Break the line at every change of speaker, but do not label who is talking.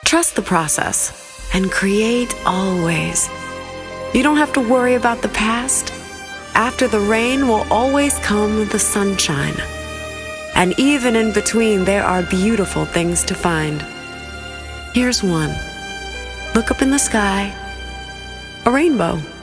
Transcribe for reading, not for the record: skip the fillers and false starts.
Trust the process and create always. You don't have to worry about the past. After the rain will always come the sunshine. And even in between, there are beautiful things to find. Here's one. Look up in the sky. A rainbow.